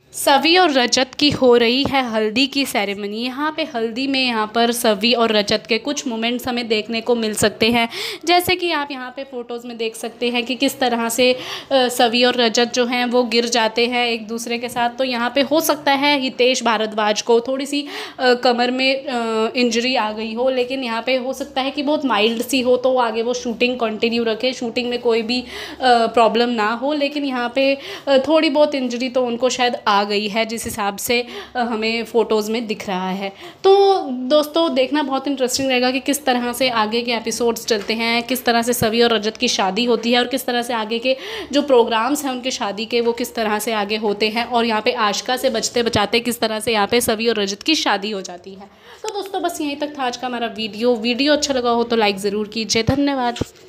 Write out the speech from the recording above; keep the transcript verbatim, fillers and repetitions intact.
सवी और रजत की हो रही है हल्दी की सेरेमनी। यहाँ पे हल्दी में यहाँ पर सवी और रजत के कुछ मोमेंट्स हमें देखने को मिल सकते हैं। जैसे कि आप यहाँ पे फ़ोटोज़ में देख सकते हैं कि किस तरह से सवी और रजत जो हैं वो गिर जाते हैं एक दूसरे के साथ। तो यहाँ पे हो सकता है हितेश भारद्वाज को थोड़ी सी कमर में इंजरी आ गई हो, लेकिन यहाँ पे हो सकता है कि बहुत माइल्ड सी हो, तो आगे वो शूटिंग कंटिन्यू रखे, शूटिंग में कोई भी प्रॉब्लम ना हो। लेकिन यहाँ पे थोड़ी बहुत इंजरी तो उनको शायद आ गई है, जिस हिसाब से हमें फ़ोटोज़ में दिख रहा है। तो दोस्तों देखना बहुत इंटरेस्टिंग रहेगा कि किस तरह से आगे के एपिसोड्स चलते हैं, किस तरह से सवी और रजत की शादी होती है और किस तरह से आगे के जो प्रोग्राम्स हैं उनके शादी के वो किस तरह से आगे होते हैं, और यहाँ पे आशिका से बचते बचाते किस तरह से यहाँ पे सवी और रजत की शादी हो जाती है। तो दोस्तों बस यहीं तक था आज का हमारा वीडियो। वीडियो अच्छा लगा हो तो लाइक ज़रूर कीजिए। धन्यवाद।